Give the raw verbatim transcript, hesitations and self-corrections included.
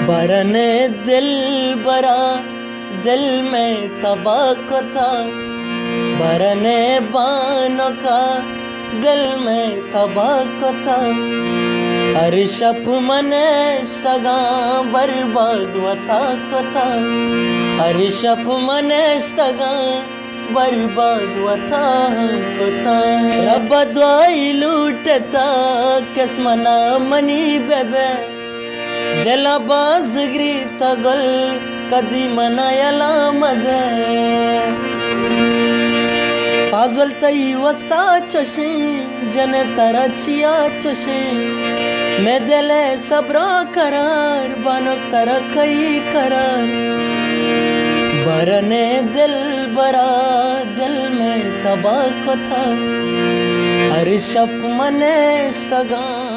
बरने दिल बरा दिल में तबा को था, बरने बानों का दिल में तबा को था। हर शप मने सगा बर्बाद वता को था, हर शप मने सगा बर्बाद वता को था। रब द्वाई लूटता किस्मना मनी बेबे दिला बाजगिरी तगल कदी मनायला मदे पाजल तई वस्ता चशे जन तरचिया चशे मैं दिले सबरा करार बानो तर कई करार। बरने दिल बरा दिल में तबा को था, हर शप मने सगा